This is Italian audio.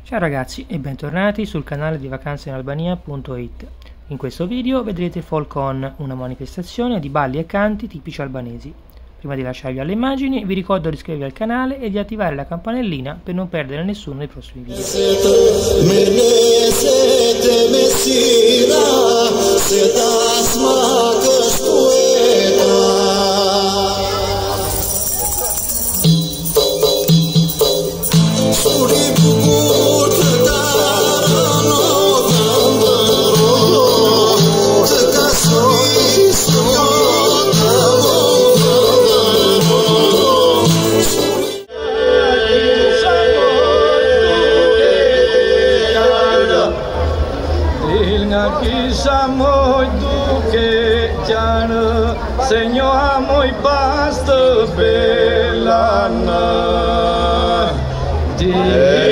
Ciao ragazzi e bentornati sul canale di vacanzeinalbania.it. In questo video vedrete Folk On, una manifestazione di balli e canti tipici albanesi. Prima di lasciarvi alle immagini vi ricordo di iscrivervi al canale e di attivare la campanellina per non perdere nessuno dei prossimi video. Kisha moj duke qanë se njoha moj pas të belana.